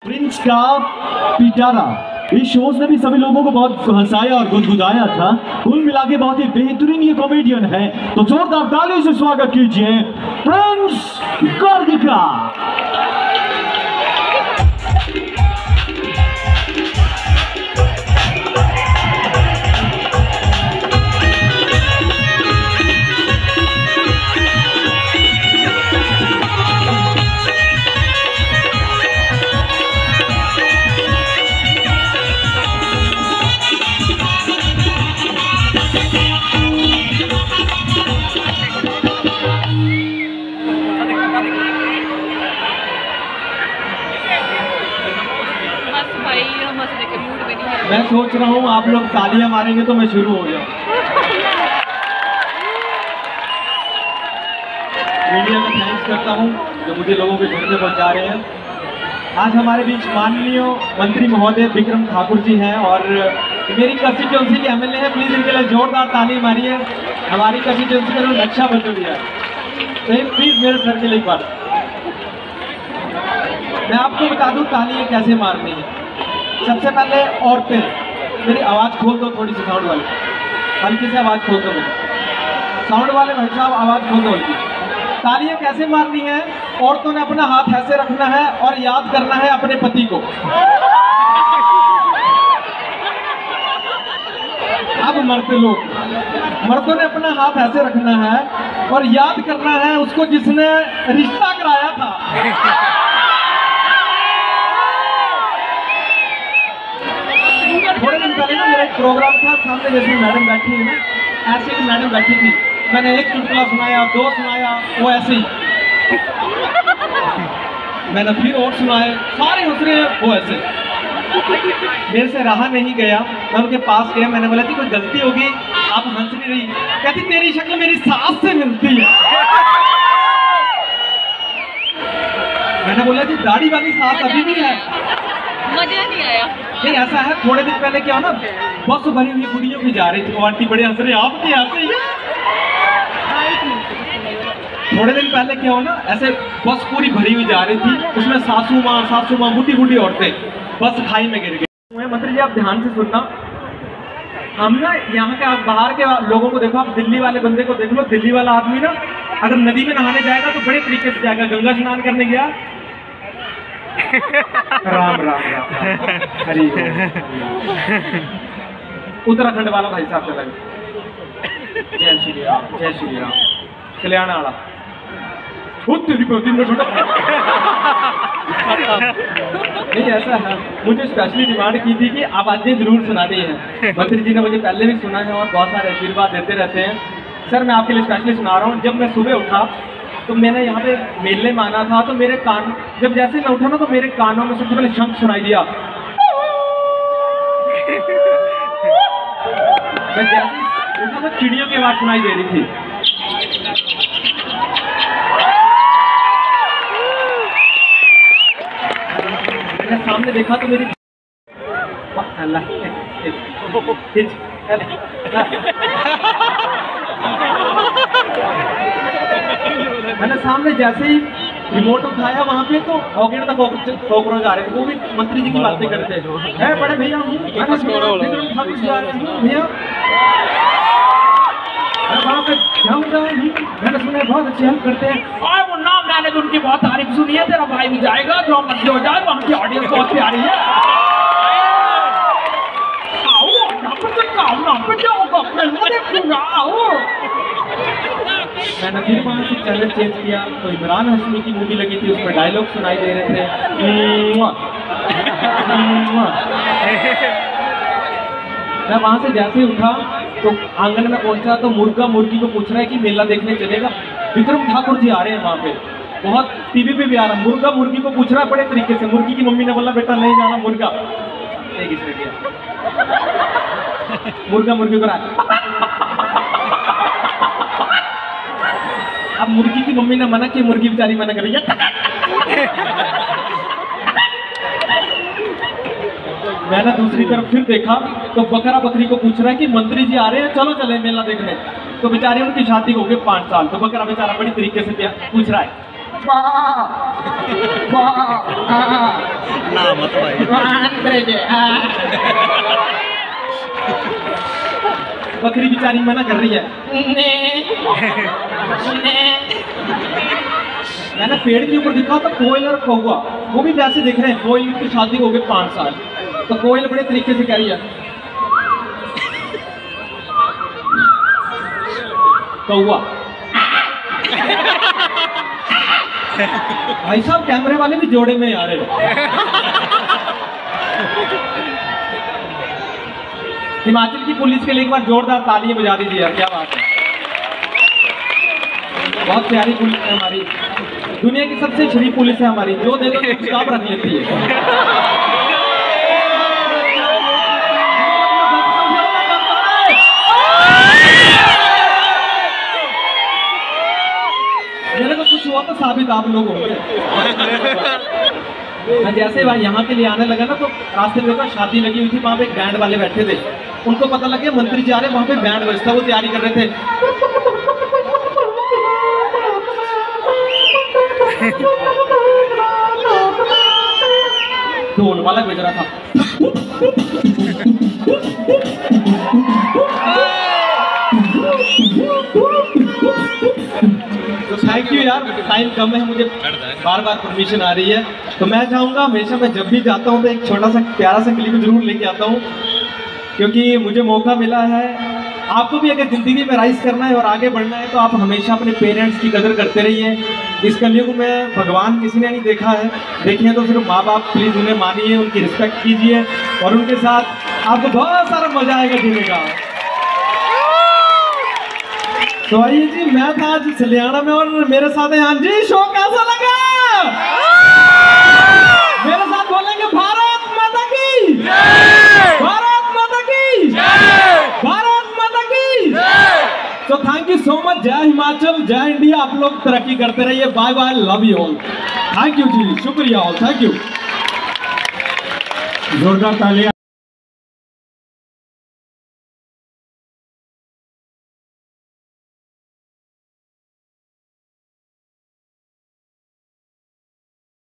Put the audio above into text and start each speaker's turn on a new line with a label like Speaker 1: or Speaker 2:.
Speaker 1: Prince का पिटारा इस shows ने भी सभी लोगों को बहुत हंसाया और गुदगुदाया था। कुल मिला के बहुत ही बेहतरीन ये कॉमेडियन है, तो जोरदार ताली से स्वागत कीजिए प्रिंस गर्दिका। मैं सोच रहा हूँ आप लोग तालियां मारेंगे तो मैं शुरू हो जाऊँ। मीडिया का थैंक्स करता हूँ जो मुझे लोगों के घर में पहुँचा रहे हैं। आज हमारे बीच माननीय मंत्री महोदय विक्रम ठाकुर जी हैं और मेरी कंस्टिट्यूंसी के एमएलए हैं। प्लीज इनके लिए जोरदार ताली मारिए। हमारी कंस्टिट्यूंसी का उन्होंने अच्छा बदल दिया है, तो प्लीज मेरे सर के लिए एक बार मैं आपको बता दूं तालियां कैसे मारनी है। सबसे पहले औरतें, मेरी आवाज़ खोल दो थोड़ी सी, साउंड वाले हल्की से आवाज़ खोल दो मेरी, साउंड वाले भाई साहब आवाज़ खोल दो हल्की। तालियां कैसे मारनी है? औरतों ने अपना हाथ ऐसे रखना है और याद करना है अपने पति को। अब मरते लोग, मर्दों ने अपना हाथ ऐसे रखना है और याद करना है उसको जिसने रिश्ता कराया था। थोड़े दिन पहले ना मेरा एक प्रोग्राम था, सामने जैसे मैडम बैठी है ना, ऐसे एक मैडम बैठी थी, मैंने एक चुटकुला सुनाया, दो सुनाया, वो ऐसे ही मैंने फिर और सुनाए, सारे हंस रहे हैं, वो ऐसे। मेरे से रहा नहीं गया, मैं उनके पास गया, मैंने बोला थी कोई गलती होगी, आप हंस नहीं रही। कहती तेरी शक्ल मेरी सास से मिलती है। मैंने बोला जी दाढ़ी वाली सास अभी भी है।
Speaker 2: मजा नहीं आया।
Speaker 1: नहीं ऐसा है, थोड़े दिन पहले क्या ना, बस भरी हुई बुढ़ियों की जा रही थी, वो आंटी बड़े हंस रहे, आप नहीं हंस रही। थोड़े दिन पहले क्या हो ना, ऐसे बस पूरी भरी हुई जा रही थी, उसमें सासू माँ बूढ़ी बूढ़ी औरतें बस खाई में गिर गई। मंत्री जी आप ध्यान से सुनना, हम ना यहाँ के, आप बाहर के लोगों को देखो, आप दिल्ली वाले बंदे को देख लो, दिल्ली वाला आदमी ना अगर नदी में नहाने जाएगा तो बड़े तरीके से जाएगा। गंगा स्नान करने गया, राम राम राम हरी। उत्तराखंड वाला भाई साहब चला गया, जय श्री राम जय श्री राम। कल्याण वाला नहीं ऐसा है, मुझे स्पेशली डिमांड की थी कि आवाजें जरूर सुनानी है। मंत्री जी ने मुझे पहले भी सुना है और बहुत सारे आशीर्वाद देते रहते हैं। सर मैं आपके लिए स्पेशली सुना रहा हूँ। जब मैं सुबह उठा तो मैंने यहाँ पे मेले में आना था, तो मेरे कान, जब जैसे मैं उठा ना तो मेरे कानों में सबसे पहले शंख सुनाई दिया। मैं जैसे उठा तो चिड़ियों की आवाज सुनाई दे रही थी। मैंने सामने देखा तो मेरी मैंने सामने जैसे ही रिमोट उठाया वहां पे तो ऑर्गेन तक कॉकरोच आ रहे थे, वो भी मंत्री जी की बातें करते हैं। बड़े भैया भैया वहाँ पे जम गए, मैंने सुना बहुत अच्छी हेल्प करते हैं और वो नाम मैंने भी उनकी बहुत तारीफ सुनी है। तेरा भाई भी जाएगा, जो मर्जी हो जाए, वहाँ की ऑडियंस बहुत प्यारी है। मैंने फिर वहाँ से चैनल चेंज किया तो इमरान हाशमी की मूवी लगी थी, उसमें डायलॉग सुनाई दे रहे थे। मैं वहाँ से जैसे ही उठा तो आंगन में पहुंचा तो मुर्गा मुर्गी को पूछ रहा है कि मेला देखने चलेगा। विक्रम ठाकुर जी आ रहे हैं वहाँ पे, बहुत टीवी पे भी आ रहा। मुर्गा मुर्गी को पूछ रहा है बड़े तरीके से। मुर्गी की मम्मी ने बोला बेटा नहीं जाना, मुर्गा एक इसने दिया। मुर्गा मुर्गी को रहा। अब मुर्गी की मम्मी ने मना की, मुर्गी बेचारी मना कर रही है। मैंने दूसरी तरफ फिर देखा तो बकरा बकरी को पूछ रहा है कि मंत्री जी आ रहे हैं, चलो चले मेला देखने। तो बेचारी उनकी शादी हो गई 5 साल, तो बकरा बेचारा बड़ी तरीके से पूछ रहा है
Speaker 3: ना मत भाई
Speaker 1: बकरी बेचारी मना कर रही है। मैंने पेड़ के ऊपर देखा तो कोयल और कौवा, वो भी वैसे दिख रहे हैं। कोयल की शादी हो गई 5 साल, तो कोयल बड़े तरीके से कह रही है कौवा। भाई साहब कैमरे वाले भी जोड़े में आ रहे। हिमाचल की पुलिस के लिए एक बार जोरदार तालियां बजा दीजिए यार, क्या बात है। बहुत प्यारी पुलिस है हमारी, दुनिया की सबसे शरीफ पुलिस है हमारी, जो दे दो चुपचाप रख लेती है। मेरे को कुछ हुआ तो साबित आप लोग होंगे। मैं जैसे भाई यहाँ के लिए आने लगा ना, तो रास्ते में देखा शादी लगी हुई थी, वहाँ पे एक बैंड वाले बैठे थे। उनको पता लग गया मंत्री जा रहे हैं, वहाँ पे बैंड बजता, वो तैयारी कर रहे थे। ढोल वाला बज रहा था। तो थैंक यू यार, टाइम कम है, मुझे बार बार परमिशन आ रही है। तो मैं चाहूँगा हमेशा मैं जब भी जाता हूँ तो एक छोटा सा प्यारा सा क्लिप जरूर लेके आता हूँ, क्योंकि मुझे मौका मिला है। आपको भी अगर ज़िंदगी में राइज करना है और आगे बढ़ना है तो आप हमेशा अपने पेरेंट्स की कदर करते रहिए। इस कलयुग में भगवान किसी ने नहीं देखा है, देखे तो सिर्फ माँ बाप। प्लीज़ उन्हें मानिए, उनकी रिस्पेक्ट कीजिए और उनके साथ आपको बहुत सारा मजा आएगा जीने का। तो आइए जी, मैं था आज सलियाना में और मेरे साथ है हाँ जी। शो कैसा लगा? मेरे साथ बोलेंगे भारत माता की, भारत माता की, भारत माता की। तो थैंक यू सो मच। जय हिमाचल, जय इंडिया। आप लोग तरक्की करते रहिए। Bye bye, love you all. Thank you ji, शुक्रिया ऑल, थैंक यू। जोरदार तालियां।